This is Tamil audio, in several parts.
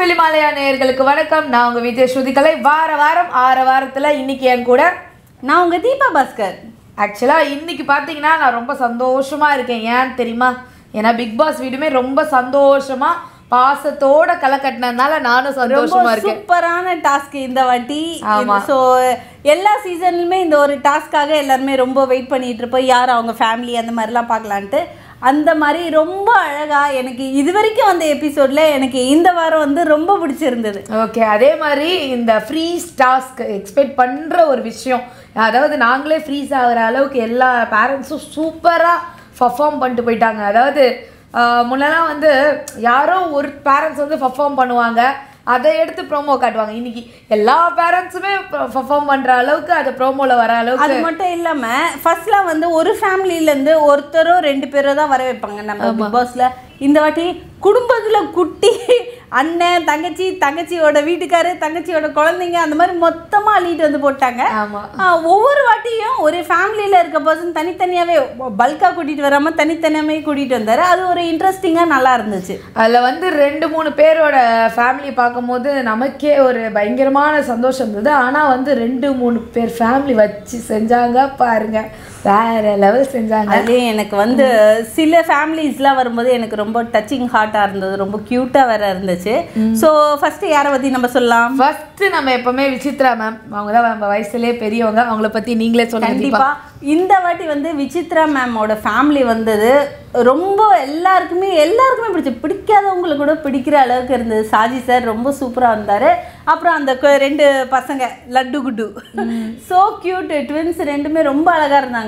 Filmalaya நேயர்களுக்கு வணக்கம். நான் உங்க விஜய் ஸ்ருதிகலை. வாரம் 6 வாரத்துல இன்னைக்கு என் கூட நான் உங்க தீபா பாஸ்கர். ஆக்சுவலா இன்னைக்கு பாத்தீங்கன்னா நான் ரொம்ப சந்தோஷமா இருக்கேன். ஏன் தெரியுமா? ஏன்னா பிக் பாஸ் வீடுமே ரொம்ப சந்தோஷமா பாசத்தோட கலக்கட்டினதுனால நானும் சந்தோஷமா இருக்கேன். சூப்பரான டாஸ்க் இந்த வாட்டி. ஸோ எல்லா சீசன்லுமே இந்த ஒரு டாஸ்க்காக எல்லாருமே ரொம்ப வெயிட் பண்ணிட்டு இருப்போம். யார் அவங்க ஃபேமிலி அந்த மாதிரிலாம் பார்க்கலான்ட்டு. அந்த மாதிரி ரொம்ப அழகா எனக்கு இது வரைக்கும் வந்த எபிசோட்ல எனக்கு இந்த வாரம் வந்து ரொம்ப பிடிச்சிருந்தது. ஓகே, அதே மாதிரி இந்த ஃப்ரீஸ் டாஸ்க் எக்ஸ்பெக்ட் பண்ற ஒரு விஷயம், அதாவது நாங்களே ஃப்ரீஸ் ஆகிற அளவுக்கு எல்லா பேரண்ட்ஸும் சூப்பராக பர்ஃபார்ம் பண்ணிட்டு போயிட்டாங்க. அதாவது முன்னெல்லாம் வந்து யாரோ ஒரு பேரண்ட்ஸ் வந்து பர்ஃபார்ம் பண்ணுவாங்க, அதை எடுத்து ப்ரோமோ காட்டுவாங்க. இன்னைக்கு எல்லா பேரண்ட்ஸுமே பர்ஃபார்ம் பண்ணுற அளவுக்கு அது ப்ரோமோவில் வர அளவுக்கு. அது மட்டும் இல்லாமல் ஃபர்ஸ்ட்லாம் வந்து ஒரு ஃபேமிலியிலேருந்து ஒருத்தரோ 2 பேரோ தான் வர வைப்பாங்க நம்ம பிக் பாஸில். இந்த வாட்டி குடும்பத்தில் குட்டி அண்ணன் தங்கச்சி, தங்கச்சியோட வீட்டுக்காரு, தங்கச்சியோட குழந்தைங்க, அந்த மாதிரி மொத்தமாக அள்ளிட்டு வந்து போட்டாங்க. ஒவ்வொரு வாட்டியும் ஒரு ஃபேமிலியில் இருக்க பர்சன் தனித்தனியாகவே பல்காக கூட்டிகிட்டு வராமல் தனித்தனியாகவே கூட்டிகிட்டு வந்தார். அது ஒரு இன்ட்ரெஸ்டிங்காக நல்லா இருந்துச்சு. அதில் வந்து 2-3 பேரோட ஃபேமிலி பார்க்கும்போது நமக்கே ஒரு பயங்கரமான சந்தோஷம் இருந்தது. ஆனால் வந்து 2-3 பேர் ஃபேமிலி வச்சு செஞ்சாங்க பாருங்க, வேற லெவல் செஞ்சாங்க. அதே எனக்கு வந்து சில ஃபேமிலிஸ்லாம் வரும்போது எனக்கு ரொம்ப டச்சிங் ஹார்ட்டாக இருந்தது, ரொம்ப க்யூட்டாக வேற இருந்துச்சு. ஸோ ஃபர்ஸ்ட் யாரை பற்றி நம்ம சொல்லலாம்? ஃபர்ஸ்ட் நம்ம எப்பவுமே விசித்ரா மேம், அவங்க தான் நம்ம வயசுலேயே பெரியவங்க, அவங்கள பற்றி நீங்களே சொல்லுங்க. கண்டிப்பாக இந்த வாட்டி வந்து விசித்ரா மேமோட ஃபேமிலி வந்தது ரொம்ப எல்லாருக்குமே பிடிக்காதவங்களுக்கு கூட பிடிக்கிற அளவுக்கு இருந்தது. சாஜி சார் ரொம்ப சூப்பராக வந்தார். அப்புறம் அந்த 2 பசங்க Laddu Kuttu, so cute twins, 2மே ரொம்ப அழகாக இருந்தாங்க.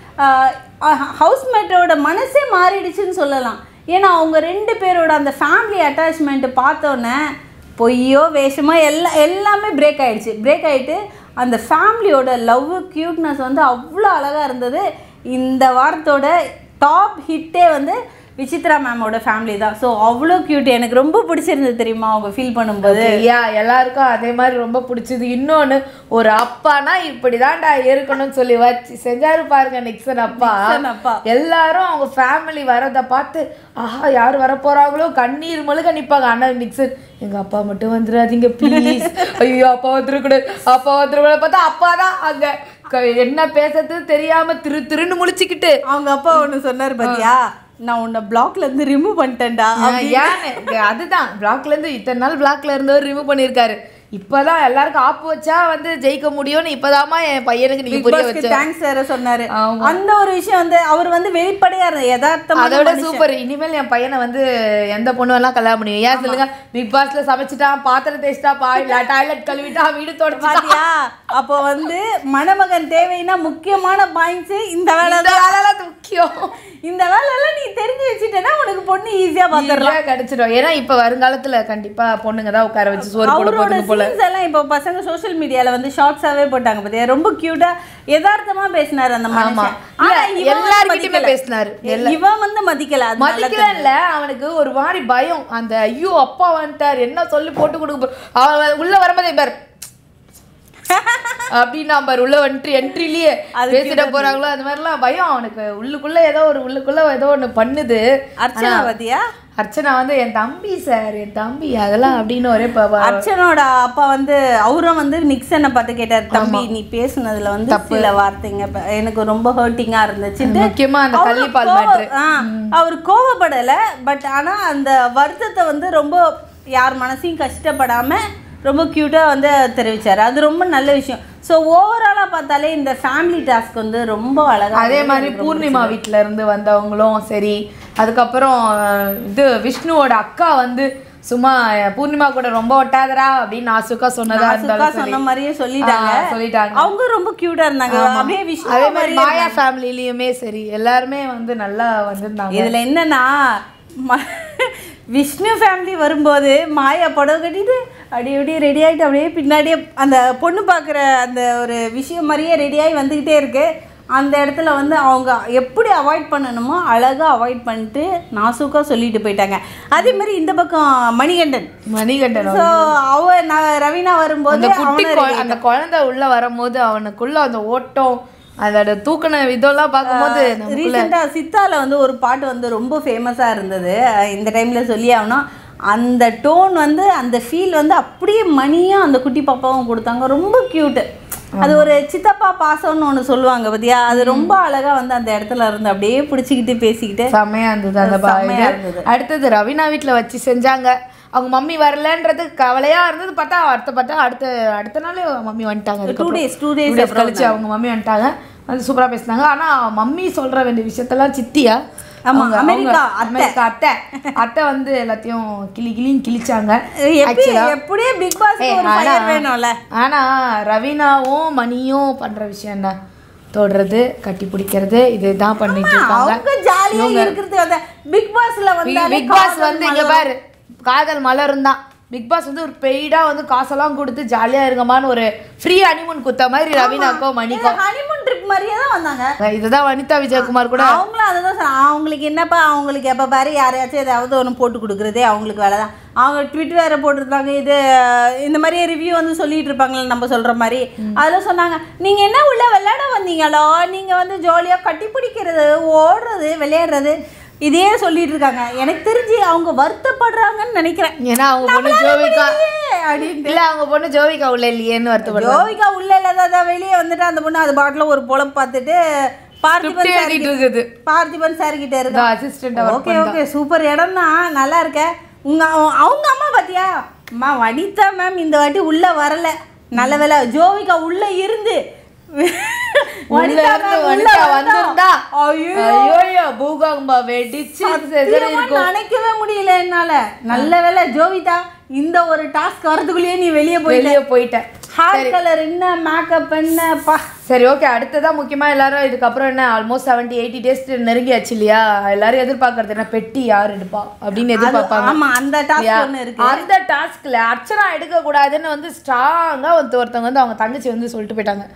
ஹவுஸ்மேட்டோட மனசே மாறிடுச்சுன்னு சொல்லலாம். ஏன்னா அவங்க 2 பேரோட அந்த ஃபேமிலி அட்டாச்மெண்ட்டு பார்த்தோன்னே பொய்யோ வேஷமோ எல்லாமே பிரேக் ஆகிட்டு அந்த ஃபேமிலியோட லவ் க்யூட்னஸ் வந்து அவ்வளோ அழகாக இருந்தது. இந்த வாரத்தோட டாப் ஹிட்டே வந்து விசித்ரா மேமோட ஃபேமிலி தான். ஸோ அவ்வளோ க்யூட், எனக்கு ரொம்ப பிடிச்சிருந்தது தெரியுமா அவங்க ஃபீல் பண்ணும்போது. எல்லாருக்கும் அதே மாதிரி ரொம்ப பிடிச்சது. இன்னொன்று, ஒரு அப்பானா இப்படி தான்டா இருக்கணும்னு சொல்லி வச்சு செஞ்சாரு பாருங்க நிக்சன் அப்பா. எல்லாரும் அவங்க ஃபேமிலி வரதை பார்த்து ஆஹா யார் வரப்போறாங்களோ கண்ணீர் மழுக நிற்பாங்க. ஆனால் நிக்சன் எங்கள் அப்பா மட்டும் வந்துடாதீங்க ப்ளீஸ், ஐயோ அப்பா வந்துடக்கூடாது பார்த்தா அப்பா தான் அங்கே என்ன பேசுறது தெரியாமல் திருன்னு முழிச்சுக்கிட்டு அவங்க அப்பா ஒன்று சொன்னார் பார்த்தியா, நான் உன்னை பிளாக்ல இருந்து ரிமூவ் பண்ணிட்டேன்டா. ஏன்னு அதுதான் பிளாக்ல இருந்து இத்தனை நாள் பிளாக்ல இருந்தவர் ரிமூவ் பண்ணியிருக்காரு. இப்பதான் எல்லாருக்கும் ஆப்பு வச்சா வந்து ஜெயிக்க முடியும்னு இப்பதாமா என் பையனுக்கு நீங்க புரிய வச்சு தேங்க்ஸ் சார் சொன்னாரு. அந்த ஒரு விஷயம் வந்து அவர் வந்து வெளிப்படையா இருந்தது, யதார்த்தமா. அதோட சூப்பர். இனிமேல் என் பையனை வந்து எந்த பொண்ணு எல்லாம் கல்யாணம் முடியும். ஏன் சொல்லுங்க, பிக் பாஸ்ல சமைச்சிட்டான், பாத்திரம் தேய்ச்சிட்டா, டாய்லெட் கழுவிட்டா, வீடு தொடச்சிட்டியா. அப்போ வந்து மணமகன் தேவைன்னா முக்கியமான பாயிண்ட்ஸ் இந்த வேலை முக்கியம். இந்த வேலையெல்லாம் நீ தெரிஞ்சு வச்சுட்டேன்னா உனக்கு பொண்ணு ஈஸியா பாத்துறலாம், கிடைச்சிடும். ஏன்னா இப்ப வருங்காலத்துல கண்டிப்பா பொண்ணுங்க தான் உட்கார வச்சு சோறு போட போகுது போல. எல்லாம் இப்போ பசங்க சோஷியல் மீடியால வந்து ஷார்ட்ஸாவே போட்டாங்க பாத்தியா, ரொம்ப கியூட்டா யதார்த்தமா பேசினாரு அந்த மனுஷன். எல்லார்கிட்டயுமே பேசினாரு. இவன் வந்து மதிக்கல இல்ல, அவனுக்கு ஒரு மாதிரி பயம். அந்த ஐயோ அப்பா வந்துட்டார் என்ன சொல்லி போட்டு கொடுக்க, அவன் உள்ள வரும்போதே பாரு அப்படின்னா பாரு உள்ள என்ட்ரிலேயே பேசிட போறாங்களோ அந்த மாதிரிலாம் பயம் அவனுக்கு. உள்ளுக்குள்ள ஏதோ ஒண்ணு பண்ணுது. அர்ச்சனா பாத்தியா, அர்ச்சனா வந்து என் தம்பி சார், என் தம்பி அதெல்லாம் அப்படின்னு ஒரே அர்ச்சனோட அப்பா வந்து அவரும் வந்து நிக்சனை பார்த்து கேட்டார், தம்பி நீ பேசுனதுல வந்து சில வார்த்தைங்க எனக்கு ரொம்ப ஹர்ட்டிங்கா இருந்துச்சு. முக்கியமா அந்த கள்ளிப்பால் மேட்ரு. அவர் கோவப்படல, பட் ஆனா அந்த வருத்தத்தை வந்து ரொம்ப யார் மனசையும் கஷ்டப்படாம ரொம்ப க்யூட்டாக வந்து தெரிவித்தார். அது ரொம்ப நல்ல விஷயம். ஸோ ஓவராலாக பார்த்தாலே இந்த ஃபேமிலி டாஸ்க் வந்து ரொம்ப அழகாக. அதே மாதிரி பூர்ணிமா வீட்டில் இருந்து வந்தவங்களும் சரி, அதுக்கப்புறம் இது விஷ்ணுவோட அக்கா வந்து சும்மா பூர்ணிமா கூட ரொம்ப ஒட்டாதரா அப்படின்னு நாசுக்கா சொன்னதா சொன்ன மாதிரியே சொல்லிட்டாங்க. அவங்க ரொம்ப க்யூட்டாக இருந்தாங்க. அப்படியே விஷ்ணு அதே மாதிரி மாயா ஃபேமிலிலையுமே சரி எல்லாருமே வந்து நல்லா வந்திருந்தாங்க. இதில் என்னன்னா விஷ்ணு ஃபேமிலி வரும்போது மாயா புடவை கட்டிட்டு அப்படியே ரெடி ஆகிட்டு அப்படியே பின்னாடியே அந்த பொண்ணு பார்க்குற அந்த ஒரு விஷயம் மாதிரியே ரெடியாகி வந்துக்கிட்டே இருக்கு. அந்த இடத்துல வந்து அவங்க எப்படி அவாய்ட் பண்ணணுமோ அழகாக அவாய்ட் பண்ணிட்டு நாசுக்காக சொல்லிட்டு போயிட்டாங்க. அதே மாதிரி இந்த பக்கம் மணிகண்டன் ஸோ ரவீனா வரும்போது அந்த குழந்தை உள்ள வரும்போது அவனுக்குள்ள அந்த ஓட்டம் அதோட தூக்கின இதெல்லாம் பார்க்கும்போது ரீசெண்டாக சித்தாவில் வந்து ஒரு பாட்டு வந்து ரொம்ப ஃபேமஸாக இருந்தது. இந்த டைமில் சொல்லி ஆகணும். அந்த டோன் வந்து அந்த ஃபீல் வந்து அப்படியே மணியும் அந்த குட்டி பாப்பாவும் கொடுத்தாங்க. ரொம்ப க்யூட்டு. அது ஒரு சித்தப்பா பாசம்னு ஒன்று சொல்லுவாங்க பார்த்தியா, அது ரொம்ப அழகா வந்து அந்த இடத்துல இருந்து அப்படியே பிடிச்சிக்கிட்டு பேசிக்கிட்டு செம்மையா இருந்தது அந்த பாட்டு. அடுத்தது ரவீனா வீட்டில் வச்சு செஞ்சாங்க. அவங்க மம்மி வரலன்றது கவலையா இருந்தது. பார்த்தா அடுத்த நாளே மம்மி வந்துட்டாங்க. 2 days கழிச்சு அவங்க மம்மி வந்துட்டாங்க. அது சூப்பரா பேசினாங்க. ஆனா மம்மி சொல்ற வேண்டிய விஷயத்தெல்லாம் சித்தியா அத்தை வந்து எல்லாத்தையும் கிழிச்சாங்க. எப்படியே பிக் பாஸ் வேணும்ல. ஆனா ரவீனாவும் மணியும் பண்ற விஷயம் என்ன, தொடுறது, கட்டி பிடிக்கிறது, இதுதான் பண்ணிட்டு இருக்காங்க. ஜாலியா இருக்கிறது. பிக் பாஸ் வந்து இங்க பாரு, காதல் மலரும் தான். பிக் பாஸ் வந்து ஒரு பெய்டா வந்து காசெல்லாம் கொடுத்து ஜாலியா இருங்கம்மான்னு ஒரு ஃப்ரீ ஹனிமூன் குத்த மாதிரி ரவீனாக்கோ மணிக்கோ ஹனிமூன் ட்ரிப் மாதிரியே தான் வந்தாங்க. இதுதான் வனிதா விஜயகுமார் கூட அவங்களும் அதை தான் அவங்களுக்கு என்னப்பா, அவங்களுக்கு எப்போ பாரு யாரையாச்சும் ஏதாவது ஒன்று போட்டு கொடுக்குறதே அவங்களுக்கு வேலை தான். அவங்க ட்விட் வேறு போட்டிருந்தாங்க. இந்த மாதிரியே ரிவ்யூ வந்து சொல்லிட்டு இருப்பாங்களே நம்ம சொல்கிற மாதிரி. அதில் சொன்னாங்க, நீங்கள் என்ன உள்ள விளையாட வந்தீங்களோ, நீங்கள் வந்து ஜாலியாக கட்டி பிடிக்கிறது, ஓடுறது, விளையாடுறது இதே சொல்லிட்டு இருக்காங்க. எனக்கு தெரிஞ்சு அவங்க வருத்தப்படுறாங்கன்னு நினைக்கிறேன். ஏன்னா அவங்க பொண்ணு ஜோவிகா இல்ல, அவங்க பொண்ணு ஜோவிகா உள்ள இல்லையேன்னு வருத்தப்படுறாங்க. ஜோவிகா உள்ள இல்லாத வெளியே வந்துட்டு அந்த பொண்ணு அது பாட்டில் ஒரு பொழப்பு பார்த்துட்டு பார்த்திபன் சார் கிட்ட இருக்கு அசிஸ்டன்ட். ஓகே சூப்பர் இடம் தான், நல்லா இருக்க. அவங்க அம்மா பாத்தியா, அம்மா வனிதா மேம் இந்த வாட்டி உள்ள வரல, நல்ல வேலை. ஜோவிகா உள்ள இருந்து நினைக்கவே முடியல என்னால. நல்ல வேலை ஜோவிதா, இந்த ஒரு டாஸ்க் வரதுக்குள்ளேயே நீ வெளியே போயிட்ட. ஹேர் கலர் என்ன, மேக்கப் என்னப்பா. சரி ஓகே, அடுத்ததான் முக்கியமா எல்லாரும் இதுக்கப்புறம் என்ன ஆல்மோஸ்ட் 70-80 டேஸ் நெருங்கியாச்சு இல்லையா, எல்லாரும் எதிர்பார்க்கறது என்ன, பெட்டி யார் எடுப்பா அப்படின்னு எதிர்பார்ப்பாங்க. ஆமா, அந்த டாஸ்க் ஒன்னு இருக்கு. அந்த டாஸ்க்ல அர்ச்சனா எடுக்க கூடாதுன்னு வந்து ஸ்ட்ராங்கா ஒருத்தவங்க வந்து அவங்க தங்கச்சி வந்து சொல்லிட்டு போயிட்டாங்க.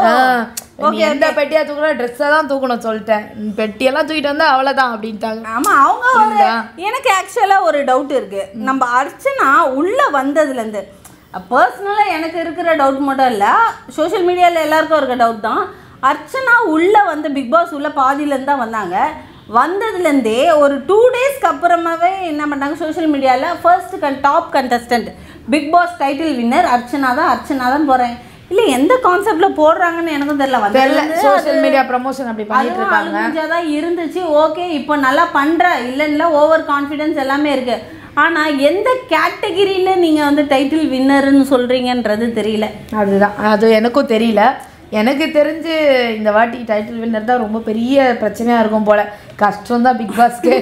எந்த பெட்டியா தூக்கணும், ட்ரெஸ்ஸை தான் தூக்கணும் சொல்லிட்டேன், பெட்டியெல்லாம் தூக்கிட்டு வந்தா அவ்வளவுதான் அப்படின்ட்டாங்க. ஆமா, அவங்க எனக்கு ஆக்சுவலா ஒரு டவுட் இருக்கு. நம்ம அர்ச்சனா உள்ள வந்ததுல இருந்து பர்சனலாக எனக்கு இருக்கிற டவுட் மட்டும் இல்லை, சோஷியல் மீடியாவில் எல்லாருக்கும் இருக்க டவுட் தான். அர்ச்சனா உள்ளே வந்து பிக் பாஸ் உள்ள பாதியிலேருந்து தான் வந்தாங்க. வந்ததுலேருந்தே ஒரு 2 டேஸ்க்கு அப்புறமாவே என்ன பண்ணாங்க, சோஷியல் மீடியாவில் first top contestant Bigg Boss title winner Archana தான் போகிறேன். இல்லை எந்த கான்செப்டில் போடுறாங்கன்னு எனக்கும் தெரியல. சோஷியல் மீடியா ப்ரமோஷன் அப்படி பண்ணிட்டு இருக்காங்க தான் இருந்துச்சு. ஓகே, இப்போ நல்லா பண்ணுற இல்லைன்னா ஓவர் கான்ஃபிடென்ஸ் எல்லாமே இருக்குது. ஆனால் எந்த கேட்டகிரியில் நீங்கள் வந்து டைட்டில் வின்னர்னு சொல்கிறீங்கன்றது தெரியல. அது எனக்கும் தெரியல. எனக்கு தெரிஞ்சு இந்த வாட்டி டைட்டில் வின்னர் தான் ரொம்ப பெரிய பிரச்சனையாக இருக்கும் போல. கஷ்டம் தான் பிக் பாஸ்க்கு.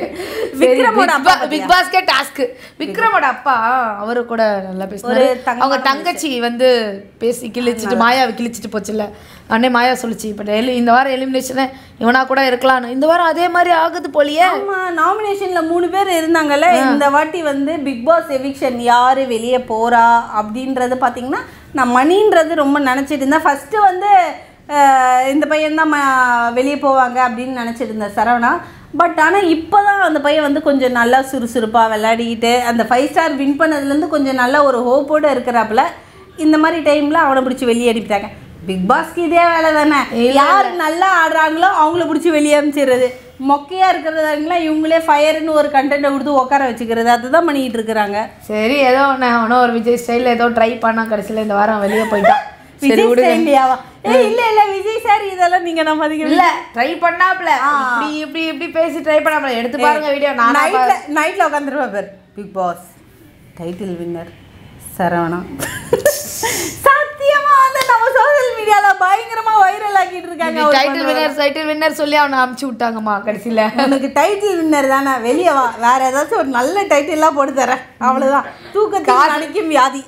Big பாஸ்கே task. விக்ரமோட அப்பா அவரு கூட நல்லா பேசுறாரு. அவங்க தங்கச்சி வந்து பேசி கிழிச்சிட்டு மாயாவை கிழிச்சிட்டு போச்சுல்ல, அண்ணே மாயா சொல்லிச்சு இப்போ இந்த வாரம் எலிமினேஷனை இவனா கூட இருக்கலாம்னு. இந்த வாரம் அதே மாதிரி ஆகுது போலியே. ஆமாம், நாமினேஷனில் 3 பேர் இருந்தாங்கல்ல. இந்த வாட்டி வந்து பிக் பாஸ் எவிக்ஷன் யார் வெளியே போகிறா அப்படின்றது பார்த்தீங்கன்னா, நான் மணின்றது ரொம்ப நினச்சிட்டு இருந்தேன். ஃபஸ்ட்டு வந்து இந்த பையன் தான் வெளியே போவாங்க அப்படின்னு நினச்சிட்டு இருந்தேன் சரவணா. பட் ஆனால் இப்போ தான் அந்த பையன் வந்து கொஞ்சம் நல்லா சுறுசுறுப்பாக விளையாடிக்கிட்டு அந்த 5 ஸ்டார் வின் பண்ணதுலேருந்து கொஞ்சம் நல்லா ஒரு ஹோப்போடு இருக்கிறாப்புல. இந்த மாதிரி டைமில் அவனை பிடிச்சி வெளியே அனுப்பிட்டாங்க. பிக் பாஸ்க்கு இதே வேலை தானே, யார் நல்லா ஆடுறாங்களோ அவங்கள பிடிச்சி வெளியே அனுப்பிச்சிடுறது. மொக்கையாக இருக்கிறதாங்களா இவங்களே ஃபயர்னு ஒரு கண்டென்ட்டை கொடுத்து உட்கார வச்சுக்கிறது, அதுதான் பண்ணிக்கிட்டு இருக்கிறாங்க. சரி, ஏதோ ஒன்று ஒரு விஜய் ஸ்டைலில் ஏதோ ட்ரை பண்ணால் கடைசியில் இந்த வாரம் வெளியே போயிட்டான். விஜய் ஸ்டைலியாவா? இல்லை விஜய் சார் இதெல்லாம் நீங்கள் நம்ம அதிகம் இல்லை ட்ரை பண்ணாப்ல இப்படி பேசி ட்ரை பண்ணாப்ல. எடுத்து பாருங்க வீடியோ. நான் நைட்டில் உட்காந்துருப்பேன் பேர் Bigg Boss title winner Saravana. சத்தியமா வந்து நம்ம சோஷியல் மீடியால பயங்கரமா வைரல் ஆக்கிட்டு இருக்காங்க. டைட்டில் வின்னர் சொல்லி அவனை அமுச்சு விட்டாங்கம்மா. கடைசியில உனக்கு டைட்டில் வின்னர் தானே, வெளியே வா, வேற ஏதாச்சும் ஒரு நல்ல டைட்டில்லாம் போட்டு தரேன், அவ்வளவுதான். தூக்கத்தில் அணிக்கும் வியாதி.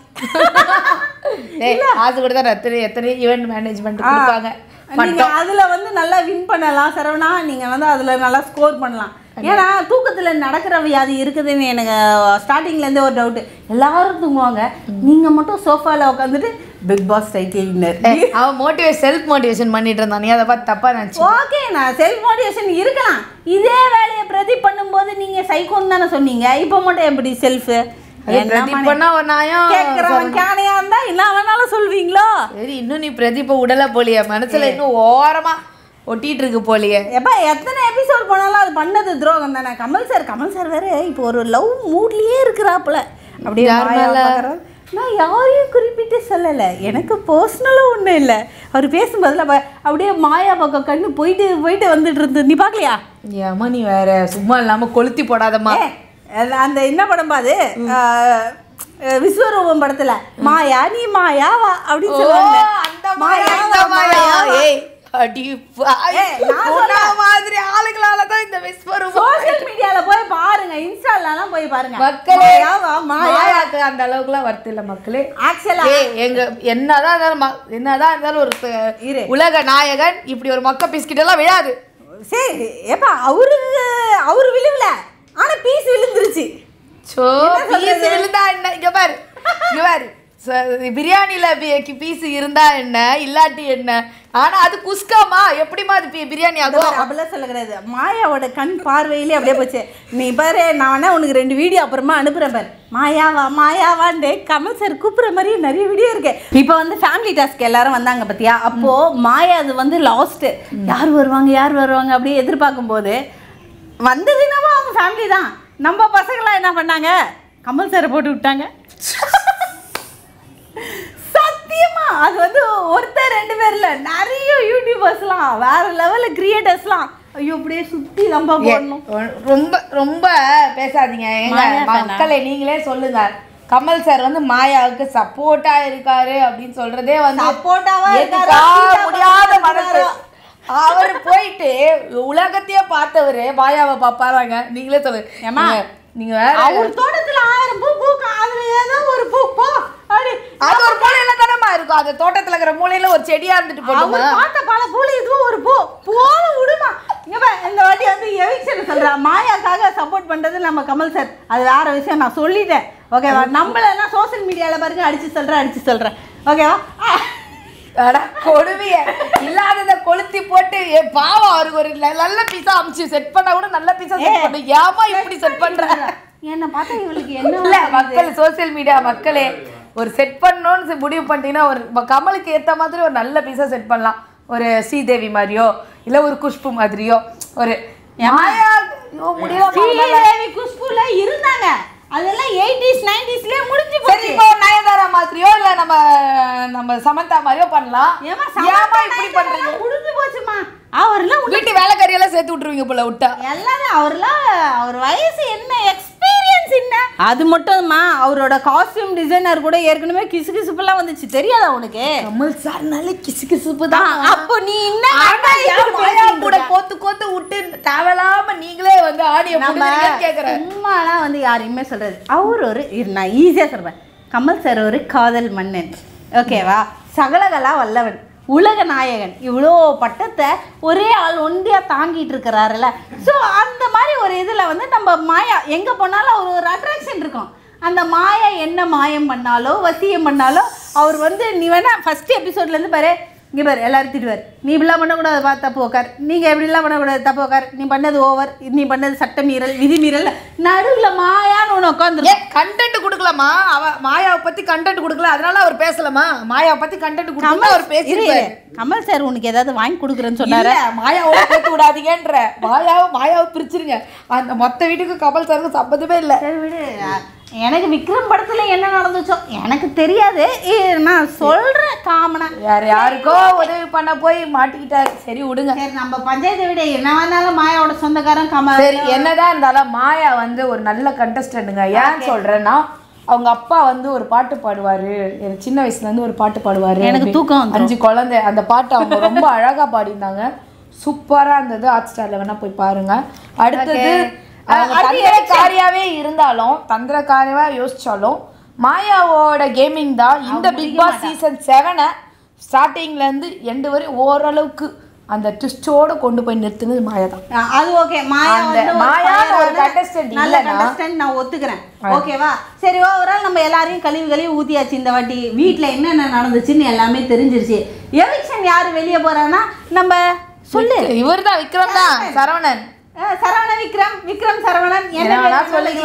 காசு கூட தான் எத்தனை ஈவென்ட் மேனேஜ்மெண்ட் கொடுப்பாங்க. நீங்க அதுல வந்து நல்லா வின் பண்ணலாம் சரவணா. நீங்க வந்து அதுல நல்லா ஸ்கோர் பண்ணலாம். ஏன்னா தூக்கத்தில் நடக்கிற வியாதி இருக்குதுன்னு எனக்கு ஸ்டார்டிங்லேருந்தே ஒரு டவுட்டு. எல்லாரும் தூங்குவாங்க, நீங்கள் மட்டும் சோஃபாவில் உட்காந்துட்டு பிக் பாஸ் டைட்டில் வின்னர். அவன் செல்ஃப் மோட்டிவேஷன் பண்ணிட்டு இருந்தான். நீ அதை பார்த்து தப்பாக நினச்சி. ஓகே, நான் செல்ஃப் மோட்டிவேஷன் இருக்கலாம். இதே வேலையை பிரதீப் பண்ணும்போது நீங்கள் சைக்கோன்னு தானே சொன்னீங்க. இப்போ மட்டும் எப்படி செல்ஃபு பிரதீப் பண்ணா ஒரு நாயம் கேட்குறவன் கேனையா இருந்தா என்ன வேணாலும் சொல்வீங்களோ. சரி, இன்னும் நீ பிரதீப்பை உடலை போலியா மனசுல இன்னும் ஓரமா ஒட்டிட்டு இருக்கு போலியே. எப்பா எத்தனை எபிசோட் போனாலும் அது பண்ணது துரோகம் தானே. கமல் சார் வேற இப்போ ஒரு லவ் மூட்லயே இருக்கிறாப்புல. அப்படியே நான் யாரையும் குறிப்பிட்டு சொல்லலை, எனக்கு பர்சனலாக ஒன்றும் இல்லை. அவர் பேசும்போதில் அப்படியே மாயா பக்கம் கண்ணு போயிட்டு வந்துட்டு இருந்து. நீ பார்க்கலையா? ஏமா நீ வேற சும்மா இல்லாமல் கொளுத்தி போடாதம்மா. அந்த என்ன படம் பாது விஸ்வரூபம் படத்துல மாயா நீ மாயாவா அப்படின்னு சொல்லுவாங்க. அந்த மாயா மாதிரி ஆளுங்களால தான் இந்த விஸ்வரூபம். சோஷியல் மீடியால போய் பாருங்க, இன்ஸ்டாலலாம் போய் பாருங்க மக்களே. மாயாக்கு அந்த அளவுக்குலாம் வருது இல்ல மக்களே. ஆக்சுவலா எங்க என்னதான் இருந்தாலும் ஒரு உலக நாயகன் இப்படி ஒரு மொக்க பிஸ்கிட் எல்லாம் விழாது. சரி ஏப்பா அவரு விழுவல, ஆனா பீஸ் விழுந்துருச்சு. பீஸ் விழுந்தா என்ன? இங்க பாரு பிரியாணில பீஸ் இருந்தா என்ன இல்லாட்டி என்ன, ஆனா அது குஸ்காமா எப்படிமா அது பிரியாணி ஆகும்? அப்படிலாம் சொல்ல கிடையாது. மாயாவோட கண் பார்வையிலே அப்படியே போச்சு. நீ பாரு, நான் வேணா உனக்கு 2 வீடியோ அப்புறமா அனுப்புறேன் பாரு. மாயாவான்னு கமல் சார் கூப்பிட்ற மாதிரி நிறைய வீடியோ இருக்கு. இப்போ வந்து ஃபேமிலி டாஸ்க் எல்லாரும் வந்தாங்க பத்தியா, அப்போ மாயா அது வந்து லாஸ்ட் யார் வருவாங்க அப்படியே எதிர்பார்க்கும் போது வந்ததுன்னா அவங்க ஃபேமிலி தான். நம்ம பசங்களாம் என்ன பண்ணாங்க, கமல் சாரை போட்டு விட்டாங்க. சத்தியமா அது வந்து ஒருத்தர் 2 பேர் இல்லை, நிறைய யூடியூபர்ஸ்லாம் வேற லெவலில் கிரியேட்டர்ஸ்லாம் ஐயோ அப்படியே சுற்றி நம்ம போடணும். ரொம்ப ரொம்ப பேசாதீங்க மக்களை. நீங்களே சொல்லுங்க, கமல் சார் வந்து மாயாவுக்கு சப்போர்ட்டா இருக்காரு அப்படின்னு சொல்றதே வந்து சப்போர்ட்டாவா முடியாத மனசு. அவர் போயிட்டு உலகத்தையே பார்த்தவரு மாயாவை பாப்பாராங்க. நீங்களே சொல்லுங்க. நீங்க அவர் தோட்டத்துல 1000 பூ பூக்கும், அதுல ஏதோ ஒரு பூ போ அப்படி அது ஒரு மூலையில தானமா இருக்கும். அது தோட்டத்துல இருக்கிற மூலையில ஒரு செடியா இருந்துட்டு போடுமா, பார்த்த பல பூல இதுவும் ஒரு பூ போல விடுமா. இங்க இந்த வாட்டி வந்து எவிக்ஷன் சொல்றா, மாயாக்காக சப்போர்ட் பண்றது நம்ம கமல் சார், அது வேற விஷயம். நான் சொல்லிட்டேன் ஓகேவா. நம்மள சோசியல் மீடியால பாருங்க அடிச்சு சொல்றேன் ஓகேவா. கொடுமைய இல்லாதத கொளுத்தி போட்டு பாவம் அவருக்கு ஒரு நல்ல பீஸா அமிச்சு செட் பண்ணா கூட நல்ல பீஸா செட் பண்ணு. ஏமா இப்படி செட் பண்றாங்க? என்ன பார்த்தா இவளுக்கு என்ன இல்ல மக்கள், சோசியல் மீடியா மக்களே, ஒரு செட் பண்ணணும்னு முடிவு பண்ணிட்டீங்கன்னா ஒரு கமலுக்கு ஏத்த மாதிரி ஒரு நல்ல பீஸா செட் பண்ணலாம். ஒரு ஸ்ரீதேவி மாதிரியோ இல்ல ஒரு குஷ்பு மாதிரியோ ஒரு மாயா ஸ்ரீதேவி குஷ்புல இருந்தாங்க. அதெல்லாம் 80s 90sலயே முடிஞ்சு போச்சு. இப்போ நயன்தாரா மாதிரியோ இல்ல நம்ம சமந்தா மாதிரியோ பண்ணலாம். ஏமா இப்படி பண்றீங்க? முடிஞ்சு போச்சுமா. அவர்லாம் வீட்டு வேலைக்காரி எல்லாம் சேர்த்து விட்டுருவீங்க போல விட்டா. எல்லாரும் அவர் வயசு என்ன, எக்ஸ்பீரியன்ஸ் என்ன, அது மட்டும்மா. அவரோட காஸ்டியூம் டிசைனர் கூட ஏற்கனவே கிசுகிசுப்புலாம் வந்துச்சு, தெரியாதா உனக்கு? கமல் சார்னாலே கிசுகிசுப்பு தான். அப்போ நீ என்ன மாயா கூட கோத்து விட்டு தேவையில்லாம நீங்களே வந்து ஆடியோ கேட்கறேன். சும்மாலாம் வந்து யாரையுமே சொல்றது. நான் ஈஸியா சொல்றேன், கமல் சார் ஒரு காதல் மன்னன் ஓகேவா, சகலகலா வல்லவன், உலக நாயகன், இவ்வளோ பட்டத்தை ஒரே ஆள் ஒண்டியாக தாங்கிட்டு இருக்கிறாருல்ல. ஸோ அந்த மாதிரி ஒரு இதில் வந்து நம்ம மாயா எங்கே போனாலும் அவர் ஒரு அட்ராக்ஷன் இருக்கும். அந்த மாயா என்ன மாயம் பண்ணாலோ வசியம் பண்ணாலோ அவர் வந்து நீ வேணா ஃபஸ்ட் எபிசோட்லேருந்து பாரு, இங்கே பாரு எல்லாரும் திட்டுவார், நீ இப்படிலாம் பண்ணக்கூடாது தப்பு உக்கார், நீங்கள் எப்படிலாம் பண்ணக்கூடாது தப்பு உக்கார், நீ பண்ணது ஓவர், நீ பண்ணது சட்ட மீறல் விதி மீறல், நடுவில் மாயான்னு ஒன்று உட்காந்து கண்டென்ட் கொடுக்கலாமா? மாயாவை பற்றி கண்டென்ட் கொடுக்கல, அதனால அவர் பேசலாமா? மாயாவை பற்றி கண்டென்ட் கொடுக்காம அவர் பேசிடுவாரு. கமல் சார் உனக்கு ஏதாவது வாங்கி கொடுக்குறேன்னு சொன்னாரு. மாயாவோட சேர்த்து விடாதீங்கன்ற, மாயாவை பிரிச்சிருங்க. அந்த மொத்த வீட்டுக்கு கமல் சாருக்கு சம்பந்தமே இல்லை. சரி விடு, எனக்கு விக்ரம் படத்துல என்ன நடந்துச்சோ எனக்கு தெரியாது, நான் சொல்றேன் காமனா. யாருக்கோ உதவி பண்ண போய் மாட்டிக்கிட்டாரு. சரி விடுங்க. சரி நம்ம பஞ்சாயத்தை விட என்ன வேணாலும் மாயாவோட சொந்தக்காரன் கமல். சரி என்னதான் இருந்தாலும் மாயா வந்து ஒரு நல்ல கண்டஸ்டன்ட்டுங்க. ஏன் சொல்றேன்னா அவங்க அப்பா வந்து ஒரு பாட்டு பாடுவாரு, சின்ன வயசுல இருந்து ஒரு பாட்டு பாடுவாரு. எனக்கு தூக்கம் 5 குழந்தை. அந்த பாட்டு அவங்க ரொம்ப அழகா பாடினாங்க, சூப்பரா இருந்தது. ஹாட் ஸ்டார்ல வேணா போய் பாருங்க. அடுத்தது தந்திரக்காரியாவே இருந்தாலும் தந்திரக்காரியாவா யோசிச்சாலும் மாயாவோட கேமிங் தான் இந்த பிக் பாஸ் சீசன் 7 ஸ்டார்டிங்ல இருந்து எண்டு வரை ஓரளவுக்கு அந்த ட்விஸ்டோட கொண்டு போய் நிறுத்துனது மாயா தான். அது ஓகே. மாயா ஒரு கண்டஸ்டன்ட், நல்ல கண்டஸ்டன்ட், நான் ஒத்துக்கிறேன் ஓகேவா. சரி ஓவரால் நம்ம எல்லாரையும் கழுவி ஊத்தியாச்சு. இந்த வாட்டி வீட்டில் என்னென்ன நடந்துச்சுன்னு எல்லாமே தெரிஞ்சிருச்சு. எவிக்ஷன் யாரு வெளியே போறான்னா நம்ம சொல்லு. இவர் தான், விக்ரம் தான், சரவணன் விக்ரம் சரவணன் என்ன சொல்லிக்கலாம்.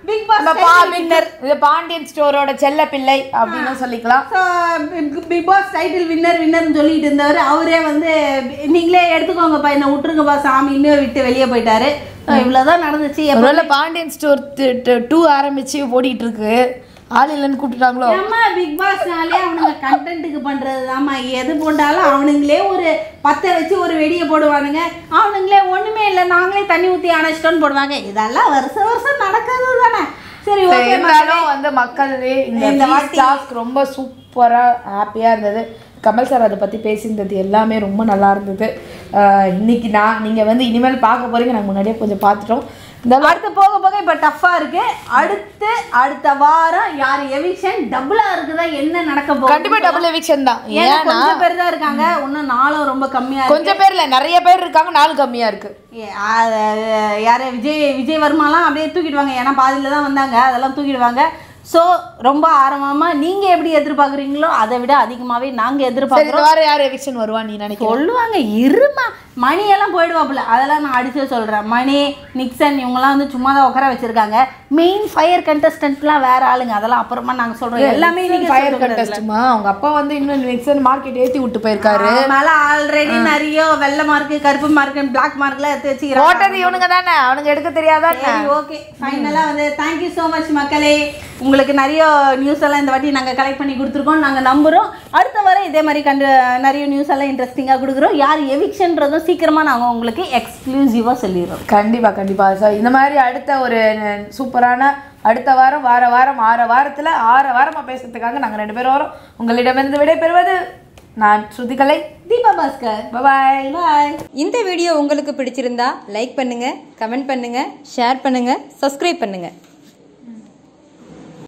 Bigg Boss winner. இது பாண்டியன் ஸ்டோரோட செல்ல பிள்ளை அப்படின்னு சொல்லிக்கலாம். பிக் பாஸ் டைட்டில் வின்னர்னு சொல்லிட்டு இருந்தவர் அவரே வந்து நீங்களே எடுத்துக்கோங்கப்பா என்ன விட்டுருங்கப்பா சாமி இன்னும் விட்டு வெளியே போயிட்டாரு. இவ்வளவுதான் நடந்துச்சு. ஒருவேளை பாண்டியன் ஸ்டோர் 2 ஆரம்பிச்சு ஓடிட்டு இருக்கு, ஆள் இல்லைன்னு கூப்பிட்டுட்டாங்களோ. ஆமா, பிக் பாஸ்னாலே அவனுங்க கண்டென்ட்டுக்கு பண்றதுதாம்மா. எது போட்டாலும் அவனுங்களே ஒரு 10 வச்சு ஒரு வெடியை போடுவானுங்க. அவனுங்களே ஒண்ணுமே இல்லை நாங்களே தண்ணி ஊற்றி அணைச்சிட்டோன்னு போடுவாங்க. இதெல்லாம் வருஷம் நடக்கிறது தானே. சரி, இருந்தாலும் வந்து மக்கள் இந்த டாஸ்க் ரொம்ப சூப்பரா ஹாப்பியா இருந்தது. கமல் சார் அதை பற்றி பேசியிருந்தது எல்லாமே ரொம்ப நல்லா இருந்தது. இன்னைக்கு நீங்கள் வந்து இனிமேல் பார்க்க போகிறீங்க, நாங்கள் முன்னாடியே கொஞ்சம் பார்த்துட்டோம். இந்த அடுத்து போக போக இப்போ டஃப்பாக இருக்குது. அடுத்த வாரம் யார் எவிக்ஷன் டபுளாக இருக்குதா என்ன நடக்க போகுது? கண்டிப்பாக டபுள் எவிக்ஷன் தான். ஏன்னா கொஞ்சம் பேர் தான் இருக்காங்க, இன்னும் நாளும் ரொம்ப கம்மியாக. கொஞ்சம் பேர் இல்லை, நிறைய பேர் இருக்காங்க, நாள் கம்மியாக இருக்குது. யார் விஜய் வர்மாலாம் அப்படியே தூக்கிடுவாங்க. ஏன்னா பாதியில் தான் வந்தாங்க, அதெல்லாம் தூக்கிடுவாங்க. ஸோ ரொம்ப ஆரம்பமாக நீங்கள் எப்படி எதிர்பார்க்குறீங்களோ அதை விட அதிகமாகவே நாங்கள் எதிர்பார்க்குறோம். வேறு யார் எவிக்ஷன் வருவான் நீ நினைக்க? சொல்லுவாங்க இருமா, மணியெல்லாம் போயிடுவாப்புல, அதெல்லாம் நான் அடிச்சு சொல்கிறேன். மணி, நிக்சன் இவங்கெல்லாம் வந்து சும்மா தான் உட்கார வச்சுருக்காங்க. மெயின் ஃபயர் கண்டஸ்டன்ட்லாம் வேறு ஆளுங்க, அதெல்லாம் அப்புறமா நாங்கள் சொல்கிறோம். எல்லாமே நீங்கள் ஃபயர் கண்டஸ்ட்டுமா? அவங்க அப்பா வந்து இன்னும் நிக்சன் மார்க்கெட் ஏற்றி விட்டு போயிருக்காரு. அதனால ஆல்ரெடி நிறைய வெள்ளை மார்க்கு, கருப்பு மார்க்கு, பிளாக் மார்க்லாம் எடுத்து வச்சுக்கிறாங்க. போட்டது இவனுங்க தானே, அவனுங்க எடுக்க தெரியாதா? ஓகே, ஃபைனலாக வந்து தேங்க்யூ ஸோ மச் மக்களே. உங்களுக்கு நிறைய நியூஸ் எல்லாம் இந்த வாட்டி நாங்கள் கலெக்ட் பண்ணி கொடுத்துருக்கோம். நாங்கள் நம்புகிறோம் அடுத்த வாரம் இதே மாதிரி நிறைய நியூஸ் எல்லாம் இன்ட்ரெஸ்டிங்காக கொடுக்குறோம். யார் எவிக்ஷன்றதும் சீக்கிரமாக நாங்கள் உங்களுக்கு எக்ஸ்க்ளூசிவாக சொல்லிடுறோம். கண்டிப்பாக. ஸோ இந்த மாதிரி அடுத்த ஒரு சூப்பரான அடுத்த வாரம் வாரம் 6 வாரத்தில் 6 வாரமாக பேசுறதுக்காக நாங்கள் 2 பேரும் வரோம். உங்களிடமிருந்து விடைபெறுவது நான் ஸ்ருதிகலை, தீபா பாஸ்கர். பாய் பாய். இந்த வீடியோ உங்களுக்கு பிடிச்சிருந்தா லைக் பண்ணுங்கள், கமெண்ட் பண்ணுங்கள், ஷேர் பண்ணுங்கள், சப்ஸ்கிரைப் பண்ணுங்கள்.